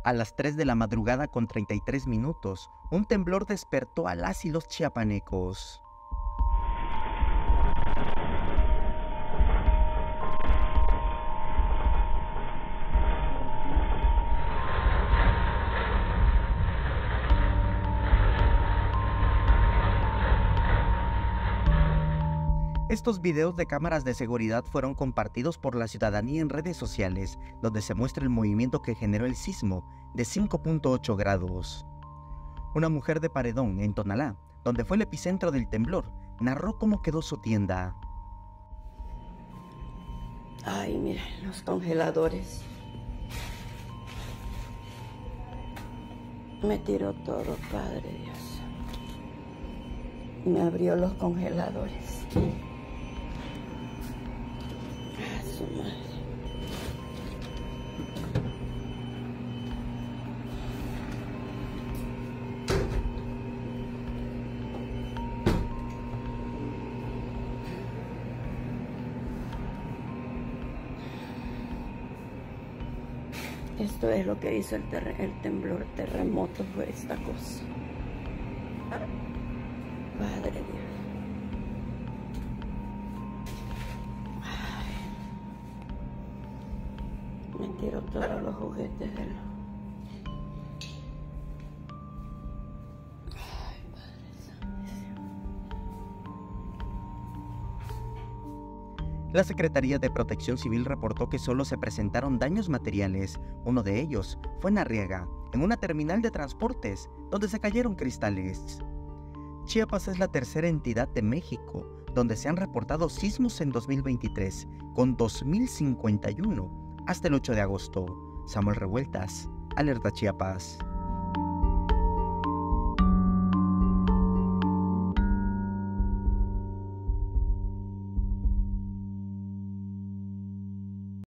A las 3 de la madrugada con 33 minutos, un temblor despertó a las y los chiapanecos. Estos videos de cámaras de seguridad fueron compartidos por la ciudadanía en redes sociales, donde se muestra el movimiento que generó el sismo de 5.8 grados. Una mujer de Paredón, en Tonalá, donde fue el epicentro del temblor, narró cómo quedó su tienda. Ay, miren, los congeladores. Me tiró todo, Padre Dios. Me abrió los congeladores. A su madre. Esto es lo que hizo el temblor, terremoto, fue esta cosa. Padre Dios. Ay. Me tiró todos los juguetes de él. Ay, Padre Santísimo. La Secretaría de Protección Civil reportó que solo se presentaron daños materiales. Uno de ellos fue en Arriaga, en una terminal de transportes, donde se cayeron cristales. Chiapas es la tercera entidad de México donde se han reportado sismos en 2023, con 2051 hasta el 8 de agosto. Samuel Revueltas, Alerta Chiapas.